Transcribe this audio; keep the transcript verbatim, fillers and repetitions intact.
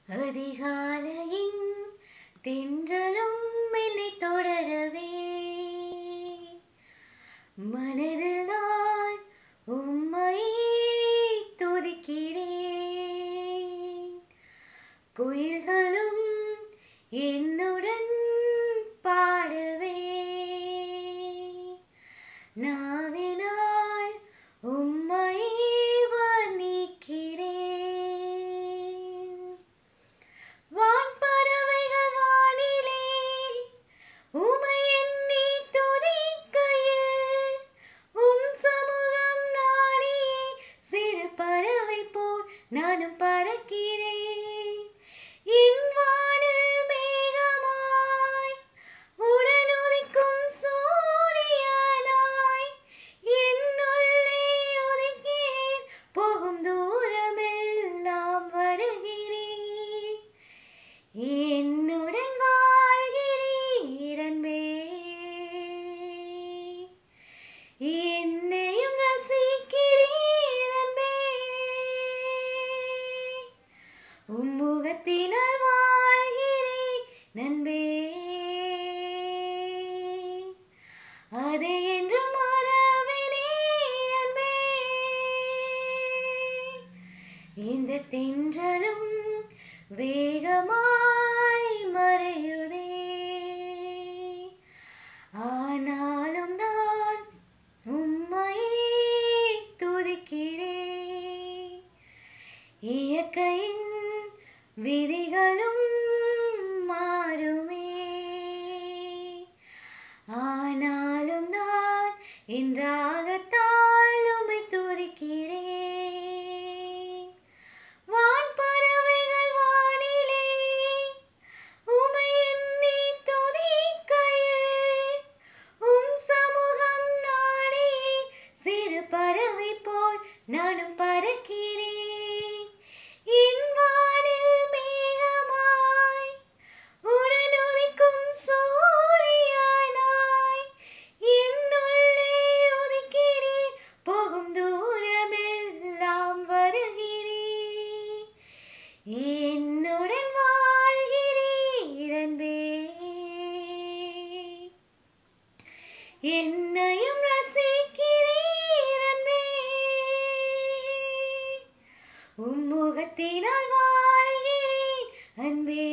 அதிகாலையின் தென்றலும் என்னை தொடரவே மனதில் நான் உம்மை துதிக்கிறேன். குயில்களும் என்னுடன் பாடவே நாவினால் உம்மை வர்ணிக்கிறேன். வான்பறவைகள் வானிலே உம்மை எண்ணி துதிக்கையில் உம் சமூகம் நாடியே சிறு பறவை போல் நானும் பறக்கிறேன். என் வானில் மேகமாய் உடனுதிக்கும் சூரியனாய் என்னுள்ளே உதிக்கிறேன். போகும் தூரமெல்லாம் வருகிறேன். என்னுடன் வாழ்கிறீர் அன்பே, என்னையும் ரசிக்கிறீர் அன்பே. உம்முகத்தினால் வாழ்கிறேன் நண்பே, அதை என்றும் மறவேனே அன்பே. இந்த தென்றலும் வேகமாய் மறையுதே, ஆனாலும் நான் உம்மையே துதிக்கிறேன். இயற்கையின் விதிகளும் மாறுமே, ஆனாலும் நான் என் ராகத்தால் உம்மை துதிக்கிறேன். வான்பறவைகள் வானிலே உம்மை எண்ணி துதிக்கையில் உம் சமூகம் நாடியே சிறு பறவை போல் நானும் பறக்கிறேன். என் வானில் மேகமாய் உடனுதிக்கும் சூரியனாய் என்னுள்ளே உதிக்கிறேன். போகும் தூரமெல்லாம் வருகிறேன். என்னுடன் வாழ்கிறீர் அன்பே, என்னையும் ரசிக்கிறீர் அன்பே. உம்முகத்தினால் வாழ்கிறேன் அன்பே.